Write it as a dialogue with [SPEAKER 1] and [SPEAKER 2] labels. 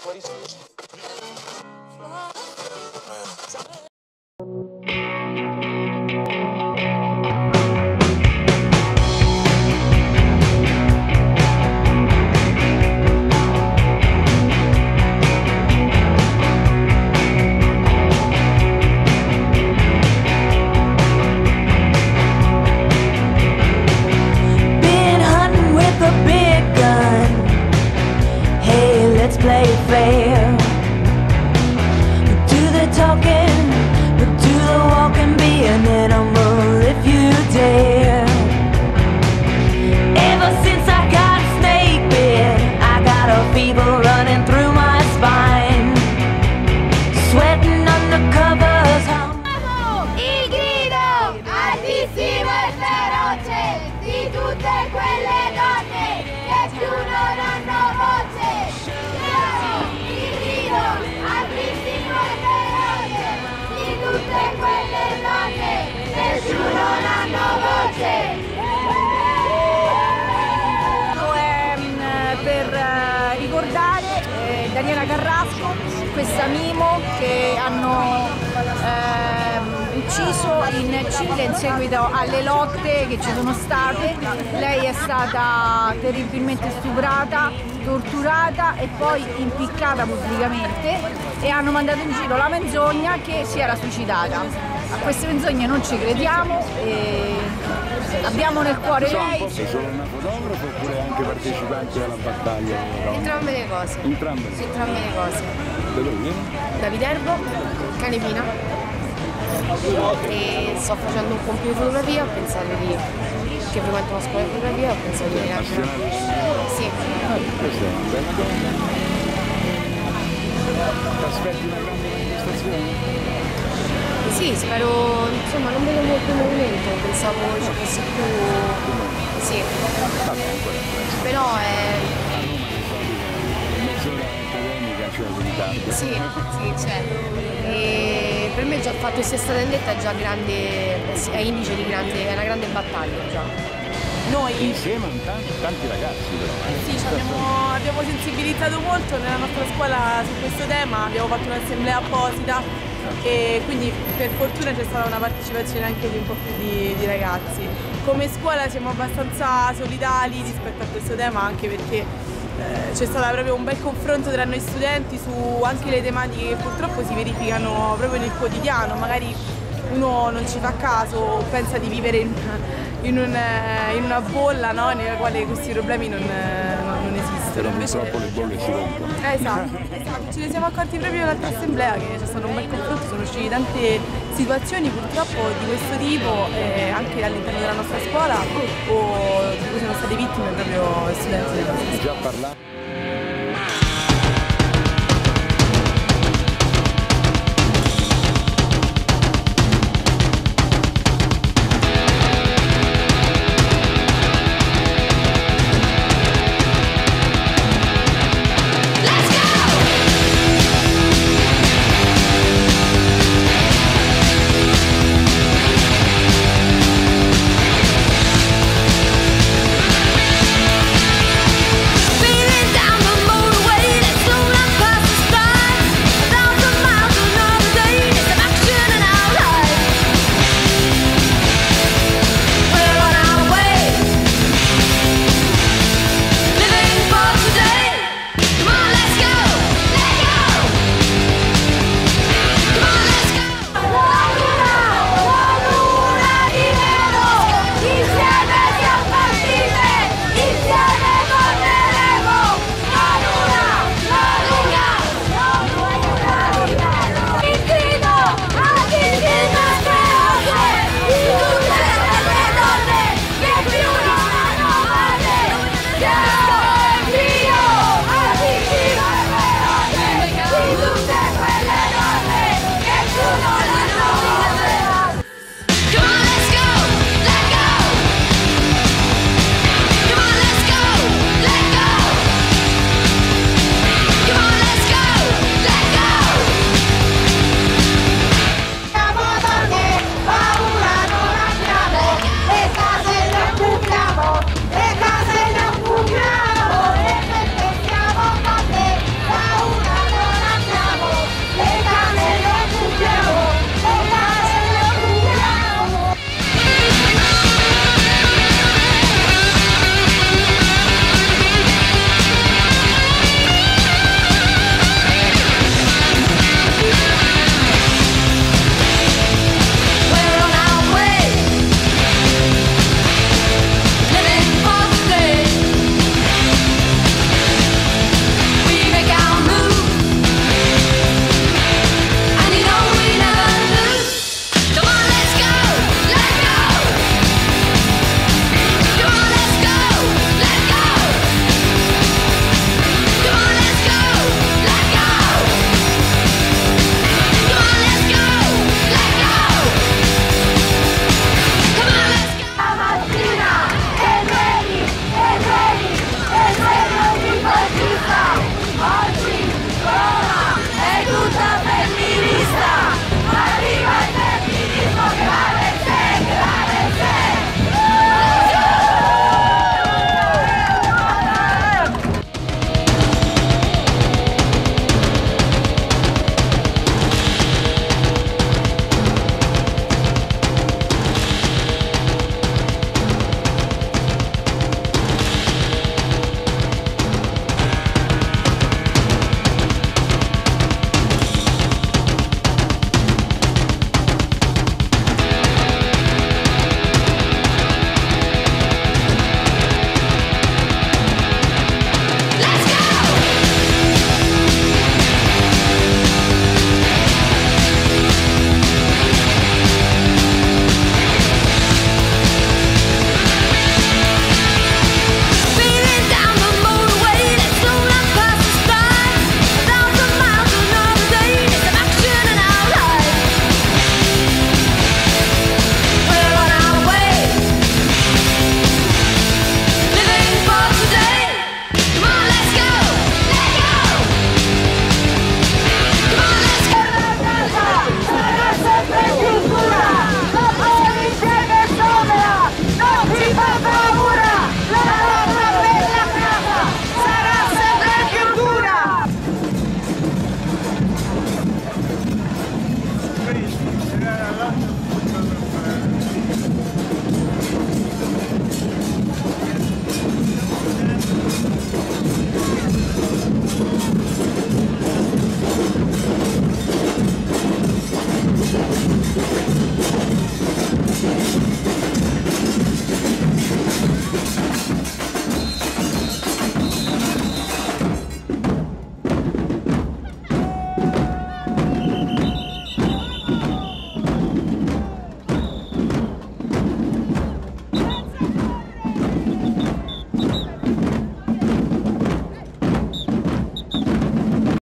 [SPEAKER 1] Play it fair. Do the talking, but do the walking. Be an animal if you dare. Ever since I got snake bit, I got a fever running through my spine. Sweating under covers.
[SPEAKER 2] Il grido altissimo e feroce di tutte quelle donne che più non hanno voce. Altissimo e feroce di tutte quelle donne che più non hanno voce.
[SPEAKER 3] Per ricordare Daniela Carrasco, questa Mimo che hanno ucciso in Cile in seguito alle lotte che ci sono state. Lei è stata terribilmente stuprata, torturata e poi impiccata pubblicamente, e hanno mandato in giro la menzogna che si era suicidata. A queste menzogne non ci crediamo e abbiamo nel cuore lei.
[SPEAKER 4] È solo una fotografa oppure anche partecipante alla battaglia?
[SPEAKER 2] Entrambe le cose.
[SPEAKER 4] Entrambe?
[SPEAKER 2] Sì, entrambe le cose.
[SPEAKER 4] Da dove vieni?
[SPEAKER 2] Da Viterbo, Canepina. E sto facendo un compito di fotografia, ho pensato che frequento una scuola di fotografia, ho pensato di venire a
[SPEAKER 4] Sì. Questa è una bella donna. Ti aspetti una grande manifestazione?
[SPEAKER 2] Sì, spero, insomma, non vedo molto movimento, pensavo ci fosse più. Sì. Però è.
[SPEAKER 4] Mezz'ora accademica, cioè l'unità.
[SPEAKER 2] Sì, c'è. E per me già il fatto che sia stata indetta è già grande, è indice di grande, è una grande battaglia già.
[SPEAKER 5] Noi
[SPEAKER 4] Insieme a tanti ragazzi però.
[SPEAKER 5] sì, abbiamo sensibilizzato molto nella nostra scuola su questo tema, abbiamo fatto un'assemblea apposita e quindi per fortuna c'è stata una partecipazione anche di un po' più di ragazzi. Come scuola siamo abbastanza solidali rispetto a questo tema, anche perché c'è stato proprio un bel confronto tra noi studenti su anche le tematiche che purtroppo si verificano proprio nel quotidiano. Magari uno non ci fa caso, pensa di vivere in una bolla, no? Nella quale questi problemi non esistono.
[SPEAKER 4] Invece purtroppo le bolle si rompono.
[SPEAKER 5] Esatto, ce ne siamo accorti proprio all'altra assemblea che c'è stato un bel confronto, sono uscite tante situazioni purtroppo di questo tipo anche all'interno della nostra scuola o di cui sono state vittime proprio studenti della nostra scuola.
[SPEAKER 4] Già parlando